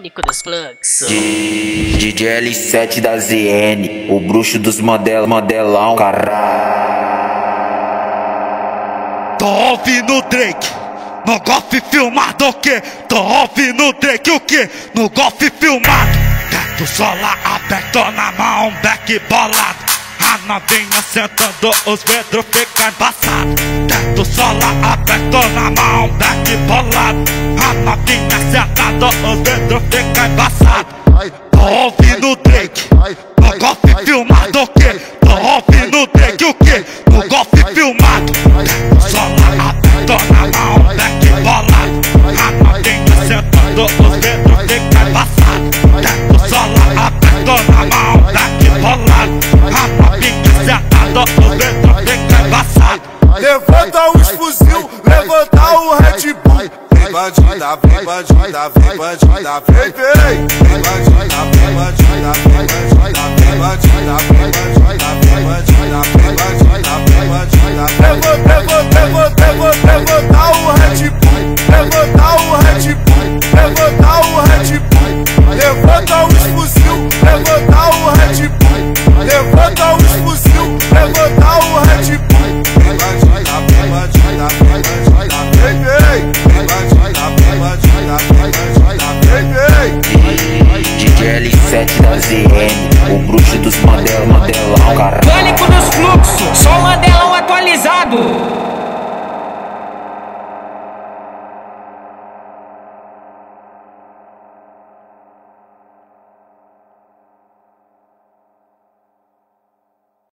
Pânico dos Flux. DJ L7 da ZN, o bruxo dos modelão, caralho. Tô ouvindo Drake no golfe filmado, o quê? Tô ouvindo Drake o quê? No golfe filmado. Teto sola aberto na mão, back bolado. A novinha sentando, os vidros ficam embaçados. Teto sola aberto na mão, back bolado. A novinha sentando, os vidros ficam embaçados. Tô ouvindo Drake no golfe filmado, o quê? Tô ouvindo Drake o quê? No golfe filmado. Teto sola aberto na mão, back bolado. A novinha sentando, os vidros ficam embaçados. Teto sola aberto na mão, back bolado. A novinha sentando, os vidros ficam embaçados. Levanta os fuzil, levanta o Red Bull. Vem bandida, vem bandida, vem bandida, vem, vem. Vem bandida, vem bandida, vem bandida, vem bandida, vem bandida, vem bandida, vem bandida, vem bandida, vem bandida. Levanta